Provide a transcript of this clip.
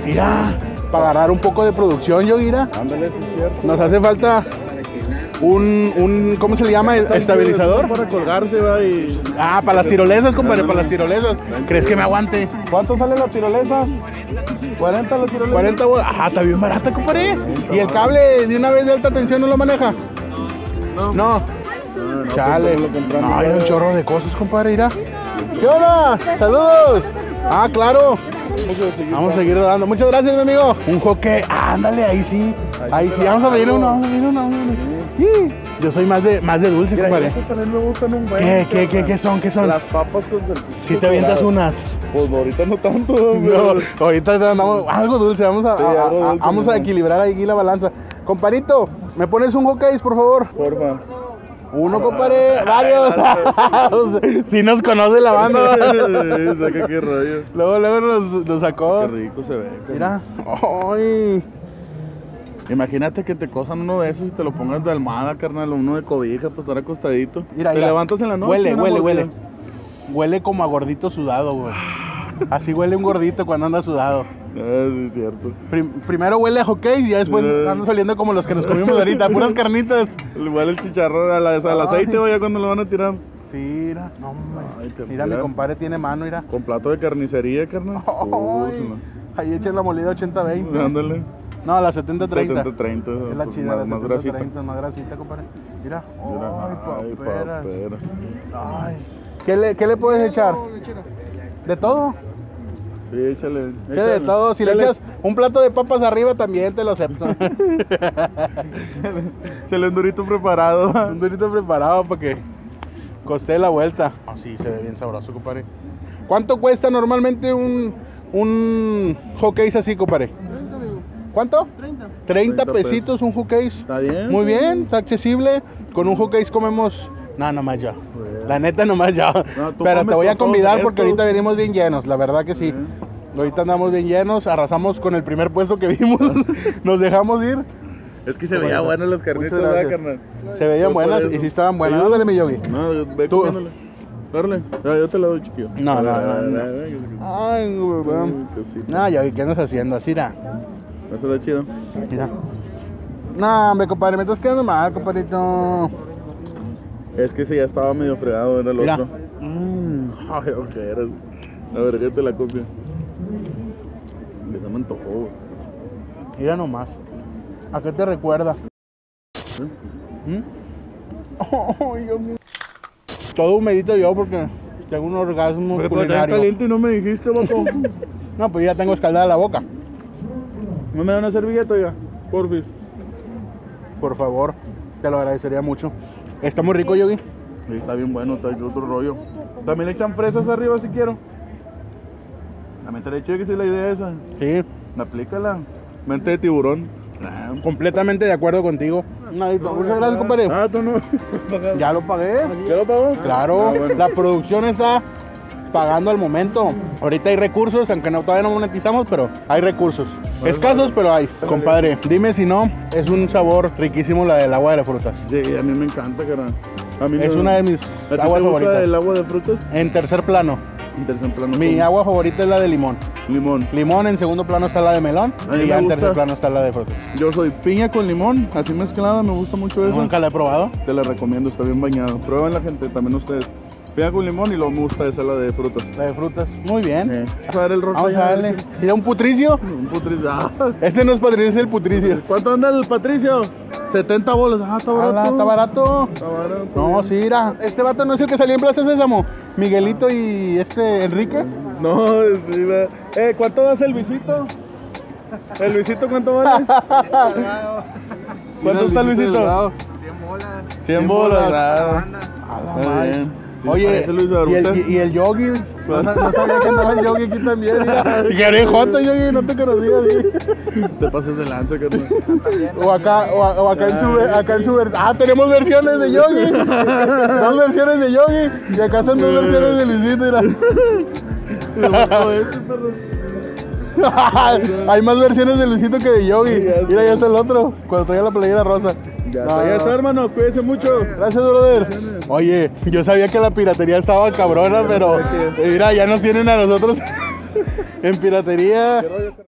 Mira, para agarrar un poco de producción, yo, mira. Ándale, sí es cierto. Nos hace falta un ¿cómo se le llama? ¿Estabilizador? Para colgarse, va, y... Ah, para las tirolesas, compadre, para las tirolesas. ¿Crees que me aguante? ¿Cuánto sale la tirolesa? 40 la tirolesa. 40 bolas. Ah, está bien barata, compadre. ¿Y el cable de una vez de alta tensión no lo maneja? No. Chale. No, hay un chorro de cosas, compadre, mira. ¿Qué onda? ¡Saludos! Ah, claro. Vamos a seguir dando. Muchas gracias, mi amigo. Un hockey. Ándale, ahí sí. Ahí sí. Vamos a pedir uno. Yo soy más de dulce, compadre. También me gustan un buen. ¿Qué son? ¿Qué son? Las papas con el... Si te avientas unas. Pues ahorita no tanto. No, ahorita te andamos algo dulce. Vamos a equilibrar aquí la balanza. Comparito, ¿me pones un hockey, por favor? Porfa. Uno, compadre, varios. Si nos conoce la banda. Saca qué rollo. Luego nos sacó. Qué rico se ve. Mira. Ay. Imagínate que te cosan uno de esos y te lo pongas de almohada, carnal, o uno de cobija para estar acostadito. Mira, te levantas en la noche. Huele. Huele como a gordito sudado, güey. Así huele un gordito cuando anda sudado. Sí, es cierto. Primero huele a hockey y ya después anda saliendo como los que nos comimos ahorita, puras carnitas. Huele el chicharrón al aceite, vaya, cuando lo van a tirar. Sí, mira, no, mira, mi compadre tiene mano, mira. Con plato de carnicería, carnal. Ahí echen la molida 80-20. Ándale. No, la 70-30. 70-30. Es la chida, la más 70-30, grasita. Más grasita, compadre. Mira. Ay, papera. Ay. ¿Qué le puedes echar? ¿De todo? Sí, échale. De todo. Si le echas un plato de papas arriba, también te lo acepto. Échale un durito preparado. Un durito preparado para que coste la vuelta. Oh, sí, se ve bien sabroso, compadre. ¿Cuánto cuesta normalmente un hotcakes así, compadre? 30, amigo. ¿Cuánto? 30. 30 pesitos un hotcakes. Está bien. Muy bien, está accesible. Con un hotcakes comemos... No, nomás ya. La neta, nomás ya. No, pero te voy a convidar porque estos. ahorita venimos bien llenos, la verdad que sí. Ahorita andamos bien llenos, arrasamos con el primer puesto que vimos. Nos dejamos ir. Es que se veía buenas las carnitas, ¿verdad, carnal? Se veían buenas y sí estaban buenas. ¿Ayuda? Ándale, mi Yogi. No, ve comiéndole. Dale. Yo te la doy, chiquillo. No. Ay, güey. No, Yogi, ¿qué andas haciendo? Así, mira. Eso está chido. Mira. No, hombre, compadre, me estás quedando mal, compadrito. Es que ese ya estaba medio fregado, era el Mira. otro. Ay, ok, eres. A ver, ¿qué te la copia? Se me antojó, güey. Mira nomás. ¿A qué te recuerda? Oh, Dios mío. Todo humedito yo porque tengo un orgasmo Pero está culinario. caliente y no me dijiste, vato. No, pues ya tengo escaldada la boca. ¿No me da una servilleta ya? Porfis. Por favor, te lo agradecería mucho. Está muy rico, Yogi. Sí, está bien bueno, está otro rollo. También le echan fresas arriba si quiero. También te le eché que sí la idea esa. Sí, Aplícala. Mente de tiburón. completamente de acuerdo contigo. Muchas gracias, compadre. Ah, tú no. Ya lo pagué. ¿Ya lo pagó? Claro, bueno. la producción está pagando al momento. Ahorita hay recursos, aunque todavía no monetizamos, pero hay recursos. Escasos, pero hay. Compadre, dime si no, es un sabor riquísimo la del agua de las frutas. Sí, a mí me encanta, carnal. A mí Es una de mis ¿A ti aguas te gusta favoritas. el agua de frutas? En tercer plano, En tercer plano. mi con agua favorita es la de limón. limón. Limón, en segundo plano está la de melón A mí y me ya en gusta. tercer plano está la de frutas. Yo soy piña con limón, así mezclada, me gusta mucho eso. Nunca la he probado. Te la recomiendo, está bien bañado. Prueben la gente, también ustedes. Piña con limón y luego me gusta esa la de frutas. La de frutas, muy bien. Vamos a ver el rojo. Vamos a darle. Mira, un putricio. Un Patricio. Este no es Patricio, es el putricio. ¿Cuánto anda el Patricio? 70 bolas. Ah, está barato. Ala, está barato. Está barato. No, sí, mira. Este vato no es el que salió en Plaza Sésamo. Miguelito y Enrique. No, sí, ¿cuánto das el Luisito? ¿El Luisito cuánto vale? ¿Cuánto está el Luisito? 100 bolas. Ah, está bien. Sí, Oye, parece Luis Barbuta. y el Yogi. No sabía que andaba el Yogi aquí también. Mira. Y que orejota, Yogi, no te conocía. ¿Sí? Te pases de lanza, carnal. O acá en su versión. Ah, tenemos versiones de Yogi. Dos versiones de Yogi. Y acá son dos versiones de Luisito. Mira. Hay más versiones de Luisito que de Yogi. Mira, ya está el otro. Cuando traía la playera rosa. Ya está, hermano. Cuídese mucho. Gracias, brother. Oye, yo sabía que la piratería estaba cabrona, pero mira, ya nos tienen a nosotros en piratería.